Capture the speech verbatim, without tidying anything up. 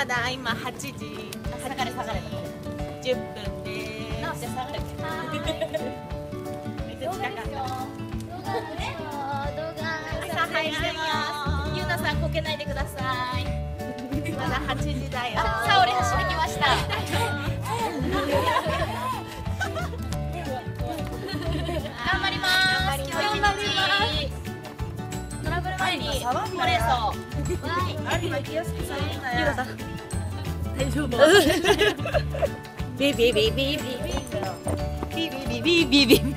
まだ今はちじ下がれ下がれじゅっぷんです。 直して下がれめっちゃ近かった。 動画朝早いよ。 ゆうなさんこけないでください。 まだはちじだよ。 さおり走ってきました。頑張ります。 頑張ります。 頑張ります。トラブル前にホウレンソウ。 ありま行きやすくされるんだよ。 ゆうなさん大丈夫。 ビビビビビビビビビビビビビ